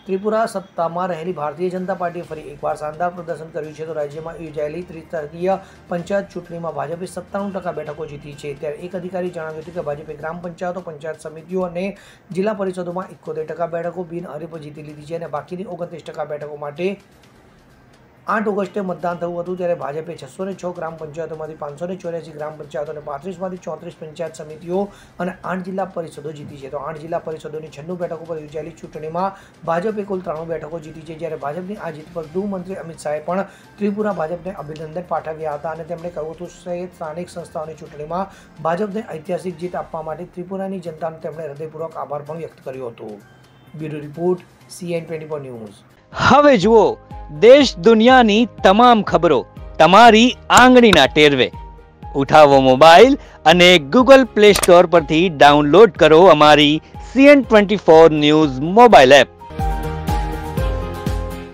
ત્રિપુરા સત્તામાં રહેલી ભારતીય જનતા પાર્ટીએ ફરી એકવાર શાનદાર પ્રદર્શન કર્યું છે. તો રાજ્યમાં યોજાયેલી ત્રિસ્તરીય પંચાયત ચૂંટણીમાં ભાજપે 97% બેઠકો જીતી છે. ત્યારે એક અધિકારી જણાવ્યું હતું કે ભાજપે ગ્રામ પંચાયતો, પંચાયત સમિતિઓ અને જિલ્લા પરિષદોમાં 71% બેઠકો બિનહરીફ જીતી લીધી છે અને બાકીની 29% બેઠકો માટે 8 ઓગસ્ટે મતદાન થયું હતું. ત્યારે ભાજપે 606 ગ્રામ પંચાયતોમાંથી 584 ગ્રામ પંચાયતો અને 35માંથી 34 પંચાયત સમિતિઓ અને 8 જિલ્લા પરિષદો જીતી છે. તો 8 જિલ્લા પરિષદોની 96 બેઠકો પર યોજાયેલી ચૂંટણીમાં ભાજપે કુલ 93 બેઠકો જીતી છે. જ્યારે ભાજપની આ જીત પર ગૃહમંત્રી અમિત શાહે પણ ત્રિપુરા ભાજપને અભિનંદન પાઠવ્યા હતા અને તેમણે કહ્યું હતું કે સ્થાનિક સંસ્થાઓની ચૂંટણીમાં ભાજપને ઐતિહાસિક જીત આપવા માટે ત્રિપુરાની જનતાનો તેમણે હૃદયપૂર્વક આભાર પણ વ્યક્ત કર્યો હતો. Bureau report CN24 news. હવે જુઓ દેશ દુનિયાની તમામ ખબરો તમારી આંગળીના ટેરવે. ઉઠાવો મોબાઈલ અને Google Play Store પરથી ડાઉનલોડ કરો અમારી CN24 ન્યૂઝ મોબાઈલ એપ.